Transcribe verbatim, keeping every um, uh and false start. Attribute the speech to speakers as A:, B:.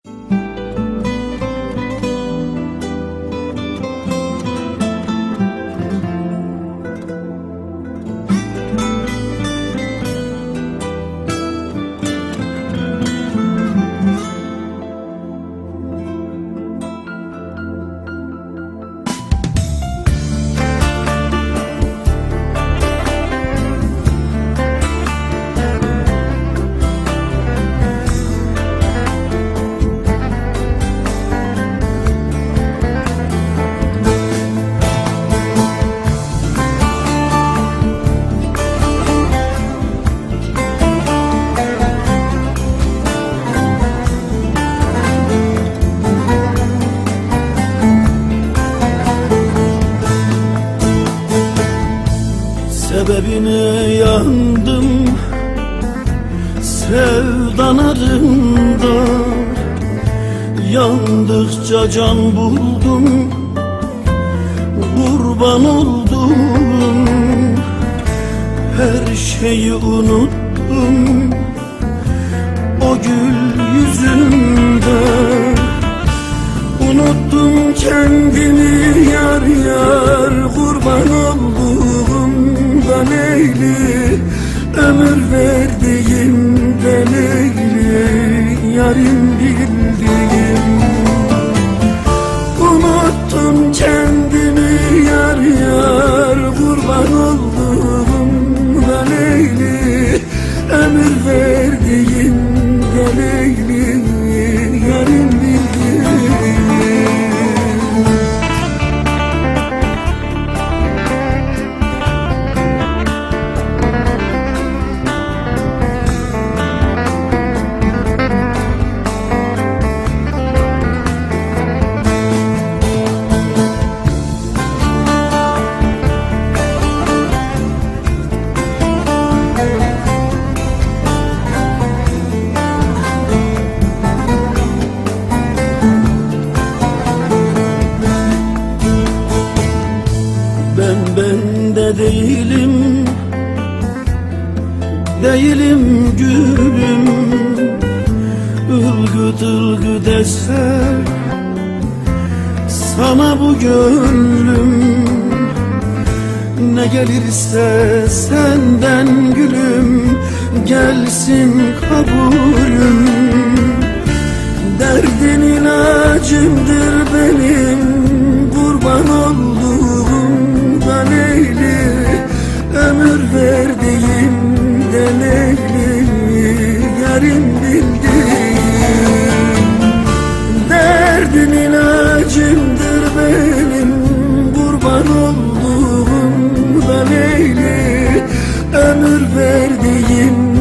A: Sebebine yandım sevdan arında, yandıkça can buldum, kurban oldum. Her şeyi unuttum o gül yüzünde, unuttum kendimi yar yar, kurban oldum da Leyli, ömür verdiğim de Leyli, yarim bildiğim. Unuttum kendimi yar yar, kurban oldum da Leyli, ömür verdiğim de Leyli, yarim bildiğim. Bende değilim, değilim gülüm. Ilgıt ılgı dese sana bu gönlüm, ne gelirse senden gülüm, gelsin kabulüm. Derdin ilacımdır benim, kurban olduğum da Leyli, ömür verdiğim de Leyli, yarim bildiğim. Derdin ilacımdır benim, kurban olduğum da Leyli, ömür verdiğim